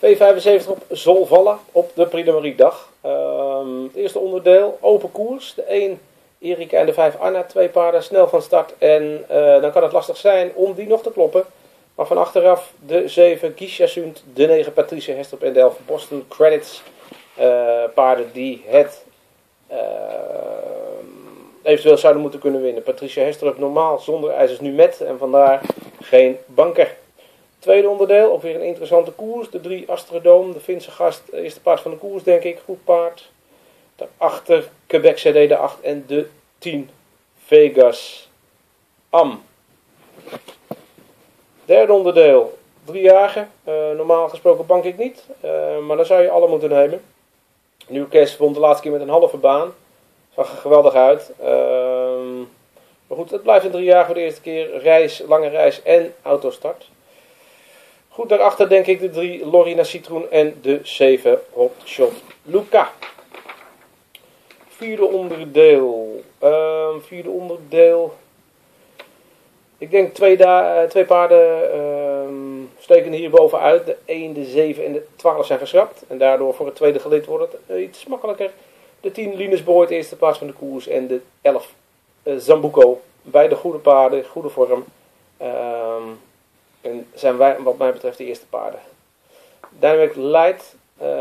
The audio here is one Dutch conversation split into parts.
V75 op Solvalla op de Prix de Marie dag. Het eerste onderdeel, open koers. De 1 Erika en de 5 Anna, 2 paarden, snel van start. En dan kan het lastig zijn om die nog te kloppen. Maar van achteraf de 7 Gisha Sund, de 9 Patricia Hestrup en de 11 Boston Credits. Paarden die het eventueel zouden moeten kunnen winnen. Patricia Hestrup normaal zonder ijzers, nu met. En vandaar geen banker. Tweede onderdeel, ook weer een interessante koers. De 3 Astrodoom, de Finse gast, eerste paard van de koers denk ik. Goed paard. Daarachter Quebec CD de 8 en de 10 Vegas Am. Derde onderdeel, 3-jarige. Normaal gesproken bank ik niet. Maar dan zou je alle moeten nemen. Newcastle vond de laatste keer met een halve baan. Zag er geweldig uit. Maar goed, het blijft een 3-jarige voor de eerste keer. Reis, lange reis en autostart. Goed, daarachter denk ik de 3 Lorina Citroen en de 7 Hotshot Luca. Vierde onderdeel. Ik denk twee paarden steken hier bovenuit. De 1, de 7 en de 12 zijn geschrapt. En daardoor voor het tweede gelid wordt het iets makkelijker. De 10 Linus Boy, de eerste plaats van de koers. En de 11 Zambuco. Beide goede paarden, goede vorm. En zijn wij, wat mij betreft, de eerste paarden. Dynamic Light.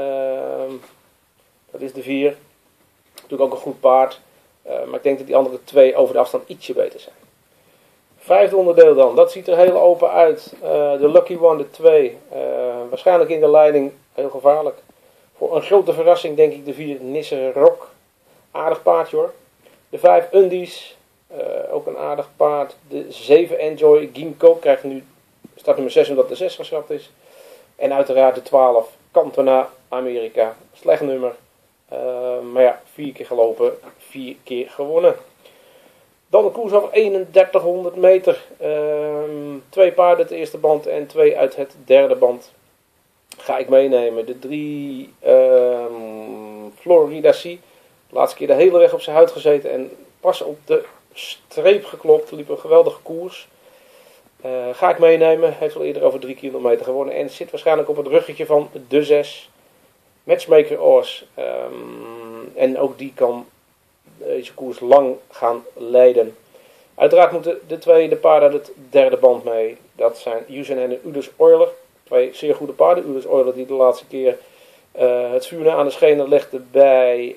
Dat is de 4. Natuurlijk ook een goed paard. Maar ik denk dat die andere 2 over de afstand ietsje beter zijn. Vijfde onderdeel dan. Dat ziet er heel open uit. De Lucky One, de 2. Waarschijnlijk in de leiding heel gevaarlijk. Voor een grote verrassing denk ik de 4 Nissan Rock. Aardig paardje hoor. De 5 Undies. Ook een aardig paard. De 7 Enjoy Ginkgo krijgt nu startnummer 6 omdat de 6 geschrapt is. En uiteraard de 12 Cantona Amerika. Slecht nummer. Maar ja, 4 keer gelopen, 4 keer gewonnen. Dan de koers over 3100 meter. 2 paarden uit de eerste band en 2 uit het derde band. Ga ik meenemen. De 3 Florida Sea. De laatste keer de hele weg op zijn huid gezeten en pas op de streep geklopt. Liep een geweldige koers. Ga ik meenemen. Heeft al eerder over 3 kilometer gewonnen. En zit waarschijnlijk op het ruggetje van de 6. Matchmaker Oors. En ook die kan deze koers lang gaan leiden. Uiteraard moeten de 2 de paarden uit het derde band mee. Dat zijn Usain en Ulyss Euler. 2 zeer goede paarden. Ulyss Euler die de laatste keer het vuur aan de schenen legde bij...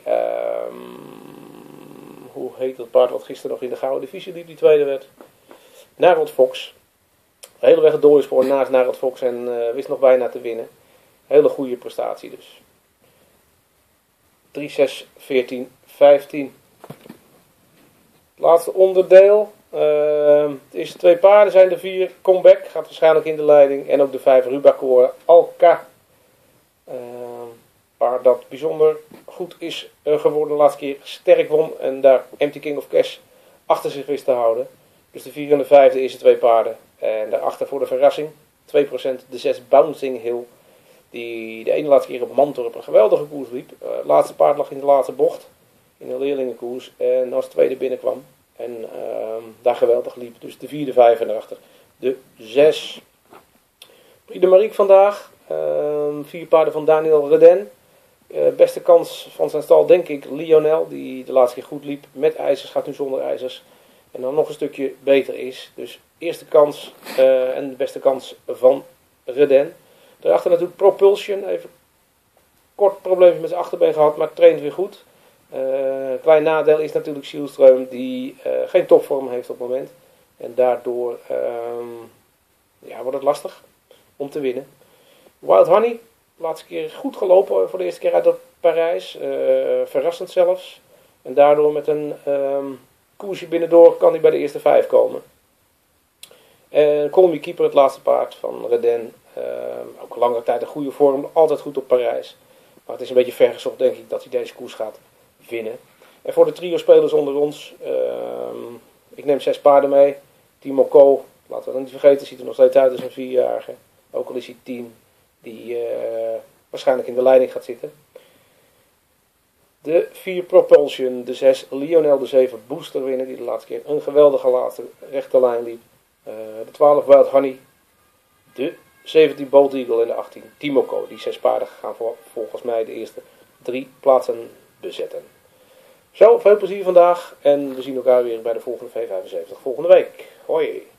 hoe heet dat paard wat gisteren nog in de gouden divisie liep, die tweede werd? Narod Fox. De hele weg het dode spoor naast Narod Fox en wist nog bijna te winnen. Hele goede prestatie dus. 3, 6, 14, 15. Het laatste onderdeel. De eerste 2 paarden zijn de 4 Comeback. Gaat waarschijnlijk in de leiding. En ook de 5 Rubacor Alka. Paard dat bijzonder goed is geworden. De laatste keer sterk won. En daar Empty King of Cash achter zich wist te houden. Dus de 4 en de 5 de eerste 2 paarden. En daarachter voor de verrassing. 2% de 6 Bouncing Hill. Die de ene laatste keer op Mantorp een geweldige koers liep. Het laatste paard lag in de laatste bocht. In een leerlingenkoers. En als tweede binnenkwam. En daar geweldig liep. Dus de 4, de 5 en daarachter de 6. Prix de Marie vandaag. 4 paarden van Daniel Redden. Beste kans van zijn stal denk ik Lionel. Die de laatste keer goed liep. Met ijzers. Gaat nu zonder ijzers. En dan nog een stukje beter is. Dus eerste kans. En de beste kans van Redden. Daarachter natuurlijk Propulsion. Even kort probleempje met zijn achterbeen gehad. Maar traint weer goed. Klein nadeel is natuurlijk Schielström. Die geen topvorm heeft op het moment. En daardoor wordt het lastig om te winnen. Wild Honey. Laatste keer goed gelopen voor de eerste keer uit Parijs. Verrassend zelfs. En daardoor met een koersje binnendoor kan hij bij de eerste 5 komen. En Colmy Keeper, het laatste paard van Redden. Ook langere tijd een goede vorm. Altijd goed op Parijs. Maar het is een beetje vergezocht denk ik dat hij deze koers gaat winnen. En voor de trio spelers onder ons. Ik neem 6 paarden mee. Timo Co. Laten we dat niet vergeten. Ziet er nog steeds uit als een 4-jarige. Ook al is hij 10. Die waarschijnlijk in de leiding gaat zitten. De 4 Propulsion. De 6 Lionel. De 7 Booster winnen. Die de laatste keer een geweldige laatste rechte lijn liep. De 12 Wild Honey. De 17 Bold Eagle en de 18 Timoko. Die 6 paarden gaan volgens mij de eerste 3 plaatsen bezetten. Zo, veel plezier vandaag en we zien elkaar weer bij de volgende V75 volgende week. Hoi!